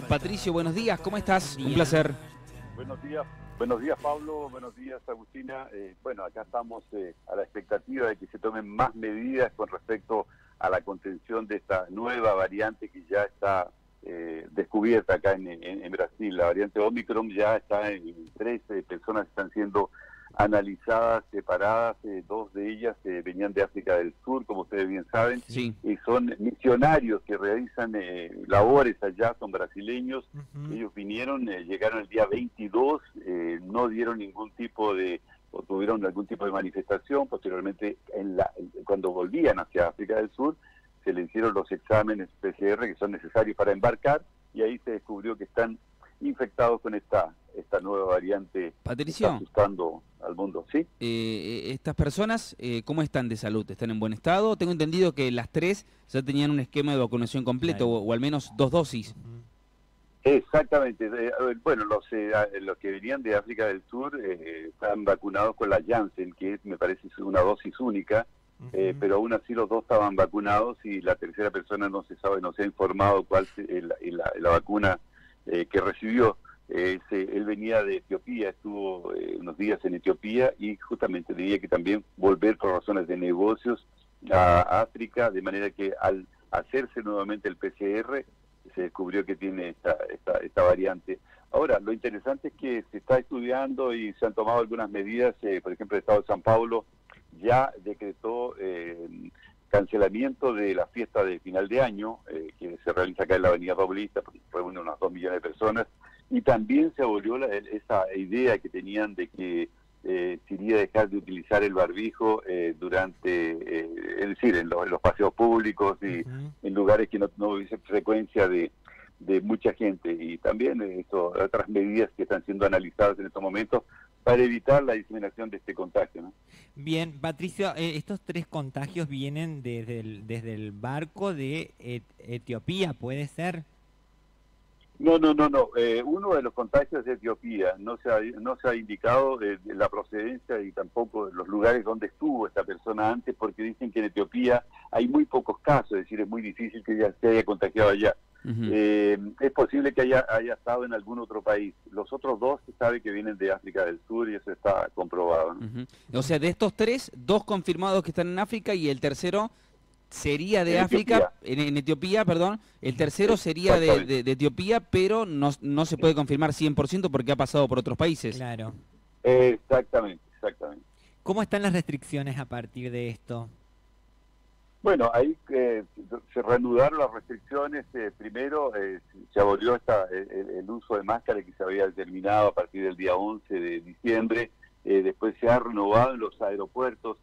Patricio, buenos días, ¿cómo estás? Un placer. Buenos días Pablo, buenos días Agustina. Bueno, acá estamos a la expectativa de que se tomen más medidas con respecto a la contención de esta nueva variante que ya está descubierta acá en Brasil. La variante Omicron ya está en 13 personas que están siendo analizadas, separadas. Dos de ellas venían de África del Sur, como ustedes bien saben, Sí. y son misionarios que realizan labores allá, son brasileños. Ellos vinieron, llegaron el día 22, no dieron ningún tipo de, o tuvieron algún tipo de manifestación. Posteriormente, cuando volvían hacia África del Sur, se le hicieron los exámenes PCR que son necesarios para embarcar, y ahí se descubrió que están infectados con esta nueva variante. Patricio, que está asustando al mundo, ¿sí? estas personas, ¿cómo están de salud? ¿Están en buen estado? Tengo entendido que las tres ya tenían un esquema de vacunación completo, o al menos 2 dosis. Exactamente. Bueno, los que venían de África del Sur están vacunados con la Janssen, que me parece una dosis única, pero aún así los dos estaban vacunados, y la tercera persona no se sabe, no se ha informado cuál es la vacuna que recibió. Él venía de Etiopía, estuvo unos días en Etiopía, y justamente tenía que también volver por razones de negocios a África, de manera que al hacerse nuevamente el PCR se descubrió que tiene esta variante. Ahora, lo interesante es que se está estudiando y se han tomado algunas medidas. Por ejemplo, el Estado de São Paulo ya decretó cancelamiento de la fiesta de final de año, que se realiza acá en la Avenida Paulista, porque reúne unas 2 millones de personas, y también se abolió esa idea que tenían de que se iría a dejar de utilizar el barbijo durante, es decir, en los paseos públicos y en lugares que no hubiese frecuencia de mucha gente, y también otras medidas que están siendo analizadas en estos momentos para evitar la diseminación de este contagio, ¿no? Bien, Patricio, estos 3 contagios vienen desde el barco de Etiopía, ¿puede ser? No. Uno de los contagios de Etiopía. No se ha indicado la procedencia y tampoco los lugares donde estuvo esta persona antes, porque dicen que en Etiopía hay muy pocos casos, es decir, es muy difícil que ella se haya contagiado allá. Es posible que haya estado en algún otro país. Los otros 2 se sabe que vienen de África del Sur, y eso está comprobado, ¿no? O sea, de estos 3, 2 confirmados que están en África, y el tercero sería de África, en Etiopía, perdón. El tercero sería de Etiopía, pero no se puede confirmar 100% porque ha pasado por otros países. Claro. Exactamente. ¿Cómo están las restricciones a partir de esto? Bueno, ahí se reanudaron las restricciones. Primero se abolió el uso de máscara que se había determinado a partir del día 11 de diciembre. Después se ha renovado en los aeropuertos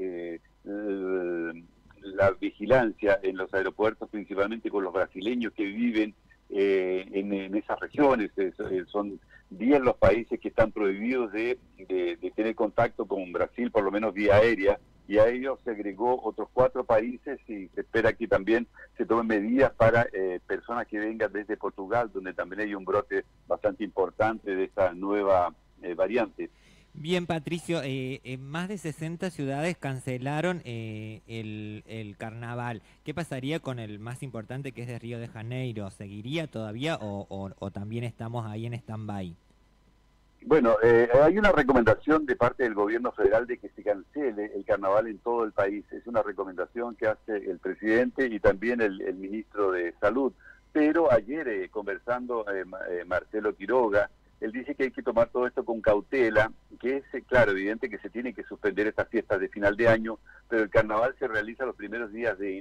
la vigilancia en los aeropuertos, principalmente con los brasileños que viven en esas regiones. Son 10 los países que están prohibidos de tener contacto con Brasil, por lo menos vía aérea, y a ellos se agregó otros 4 países, y se espera que también se tomen medidas para personas que vengan desde Portugal, donde también hay un brote bastante importante de esta nueva variante. Bien, Patricio, más de 60 ciudades cancelaron el carnaval. ¿Qué pasaría con el más importante, que es de Río de Janeiro? ¿Seguiría todavía o también estamos ahí en stand-by? Bueno, hay una recomendación de parte del gobierno federal de que se cancele el carnaval en todo el país. Es una recomendación que hace el presidente y también el ministro de Salud. Pero ayer, conversando Marcelo Quiroga, él dice que hay que tomar todo esto con cautela, que es, claro, evidente que se tiene que suspender estas fiestas de final de año, pero el carnaval se realiza los primeros días de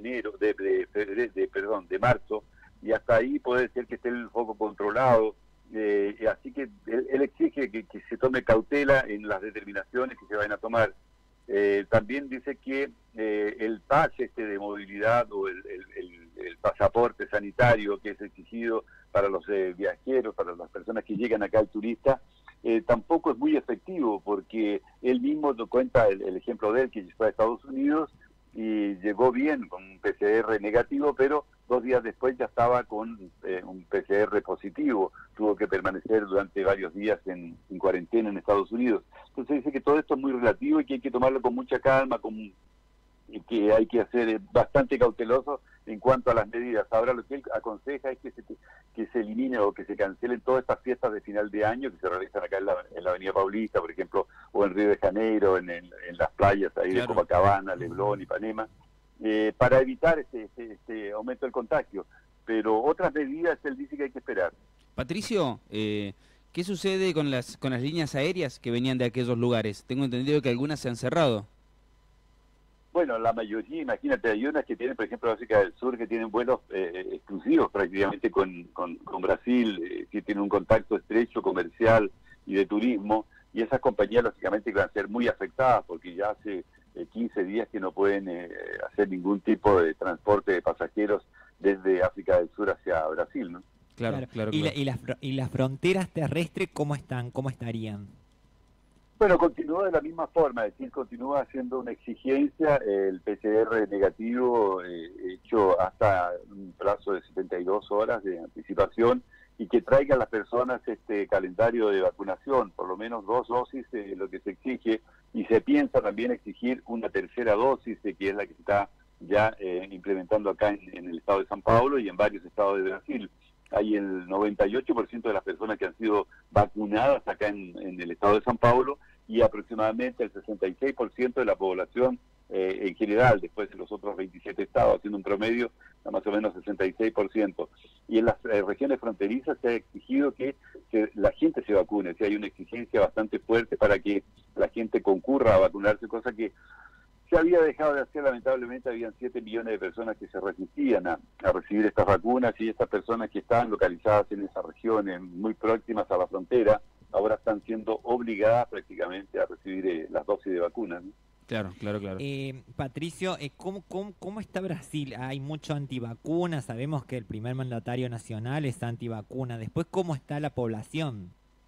marzo, y hasta ahí puede ser que esté el foco controlado. Así que él exige que se tome cautela en las determinaciones que se vayan a tomar. También dice que el pase de movilidad, o el pasaporte sanitario que es exigido para los viajeros, para las personas que llegan acá al turista, tampoco es muy efectivo, porque él mismo cuenta el ejemplo de él, que fue a Estados Unidos y llegó bien con un PCR negativo, pero 2 días después ya estaba con un PCR positivo. Tuvo que permanecer durante varios días en cuarentena en Estados Unidos. Entonces dice que todo esto es muy relativo y que hay que tomarlo con mucha calma, que hay que ser bastante cauteloso en cuanto a las medidas. Ahora lo que él aconseja es que se elimine o que se cancelen todas estas fiestas de final de año que se realizan acá en la Avenida Paulista, por ejemplo, o en Río de Janeiro, en las playas ahí de Copacabana, Leblon, Ipanema, para evitar este aumento del contagio. Pero otras medidas él dice que hay que esperar. Patricio, ¿qué sucede con las líneas aéreas que venían de aquellos lugares? Tengo entendido que algunas se han cerrado. Bueno, la mayoría, imagínate, hay unas que tienen, por ejemplo, África del Sur, que tienen vuelos exclusivos prácticamente con Brasil, que tienen un contacto estrecho comercial y de turismo, y esas compañías lógicamente van a ser muy afectadas porque ya hace 15 días que no pueden hacer ningún tipo de transporte de pasajeros desde África del Sur hacia Brasil, ¿no? Claro. ¿Y las fronteras terrestres cómo están? ¿Cómo estarían? Bueno, continúa de la misma forma, es decir, continúa haciendo una exigencia, el PCR negativo hecho hasta un plazo de 72 horas de anticipación y que traiga a las personas este calendario de vacunación, por lo menos 2 dosis, lo que se exige, y se piensa también exigir una tercera dosis, que es la que se está ya implementando acá en el estado de San Paulo y en varios estados de Brasil. Hay el 98% de las personas que han sido vacunadas acá en el estado de San Paulo y aproximadamente el 66% de la población en general, después de los otros 27 estados, haciendo un promedio de más o menos 66%. Y en las regiones fronterizas se ha exigido que la gente se vacune, hay una exigencia bastante fuerte para que la gente concurra a vacunarse, cosa que se había dejado de hacer. Lamentablemente habían 7 millones de personas que se resistían a recibir estas vacunas, y estas personas que estaban localizadas en esas regiones muy próximas a la frontera ahora están siendo obligadas prácticamente a recibir las dosis de vacunas, ¿no? Claro. Patricio, ¿cómo está Brasil? Hay mucho antivacuna, sabemos que el primer mandatario nacional es antivacuna. Después, ¿cómo está la población?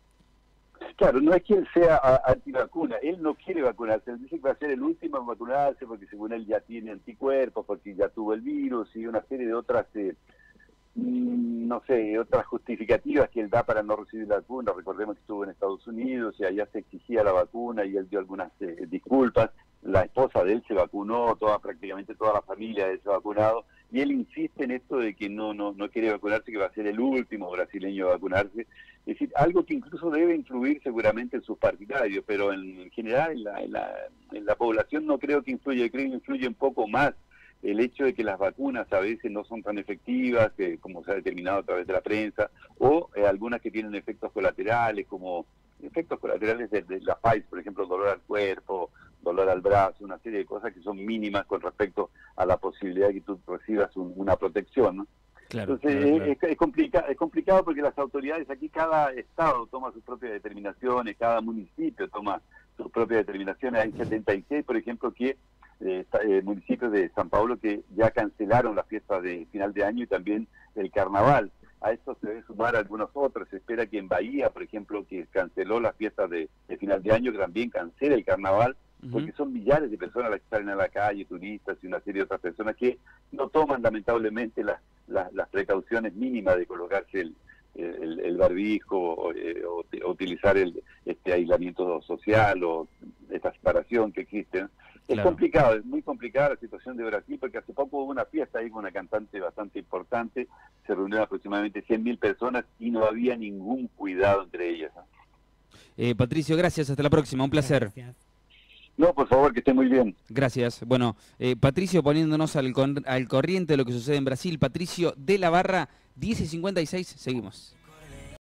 Claro, no es que él sea antivacuna, él no quiere vacunarse, él dice que va a ser el último en vacunarse porque según él ya tiene anticuerpos, porque ya tuvo el virus y una serie de otras, otras justificativas que él da para no recibir la vacuna. Recordemos que estuvo en Estados Unidos y allá se exigía la vacuna y él dio algunas disculpas. La esposa de él se vacunó, prácticamente toda la familia de él se ha vacunado, y él insiste en esto de que no quiere vacunarse, que va a ser el último brasileño a vacunarse. Es decir, algo que incluso debe influir seguramente en sus partidarios, pero en general en la población no creo que influya. Creo que influye un poco más el hecho de que las vacunas a veces no son tan efectivas, como se ha determinado a través de la prensa, o algunas que tienen efectos colaterales, como efectos colaterales de la Pfizer, por ejemplo, dolor al cuerpo, dolor al brazo, una serie de cosas que son mínimas con respecto a la posibilidad de que tú recibas una protección, ¿no? Entonces es complicado porque las autoridades aquí, cada estado toma sus propias determinaciones, cada municipio toma sus propias determinaciones. Hay 76, por ejemplo, municipios de San Paulo que ya cancelaron la fiesta de final de año y también el carnaval. A esto se debe sumar algunos otros. Se espera que en Bahía, por ejemplo, que canceló la fiesta de final de año, que también cancela el carnaval, porque son millares de personas las que salen a la calle, turistas y una serie de otras personas que no toman lamentablemente las precauciones mínimas de colocarse el barbijo o utilizar este aislamiento social o esta separación que existe, ¿no? Es complicado, es muy complicada la situación de Brasil, porque hace poco hubo una fiesta ahí con una cantante bastante importante, se reunieron aproximadamente 100.000 personas y no había ningún cuidado entre ellas, ¿no? Patricio, gracias, hasta la próxima, un placer. Gracias. No, por favor, que esté muy bien. Gracias. Bueno, Patricio, poniéndonos al corriente de lo que sucede en Brasil. Patricio de la Barra, 10:56, seguimos.